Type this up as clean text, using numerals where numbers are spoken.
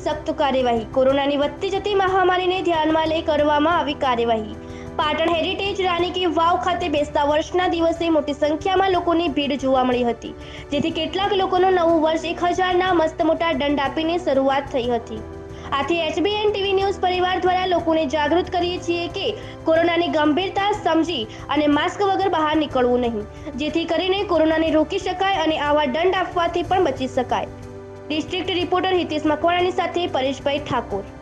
સખ્ત કાર્યવાહી। કોરોનાની વધતી જતી મહામારીને ધ્યાનમાં લઈ કરવામાં આવી કાર્યવાહી। પાટણ હેરિટેજ રાણી કી વાવ ખાતે બેસતા વર્ષના દિવસે મોટી સંખ્યામાં લોકોની ભીડ જોવા મળી હતી, જેથી કેટલાક લોકોનો નવું વર્ષ 1000ના મસ્ત મોટા દંડ આપીને શરૂઆત થઈ હતી। આથી HBN TV ન્યૂઝ પરિવાર દ્વારા લોકોને જાગૃત કરીએ છીએ કે કોરોનાની ગંભીરતા સમજી અને માસ્ક વગર બહાર નીકળવું નહીં, જેથી કરીને કોરોનાને રોકી શકાય અને આવા દંડ આપવાથી પણ બચી શકાય। ડિસ્ટ્રિક્ટ રિપોર્ટર હિતેશ મકવાણાની સાથે પરેશભાઈ ઠાકોર।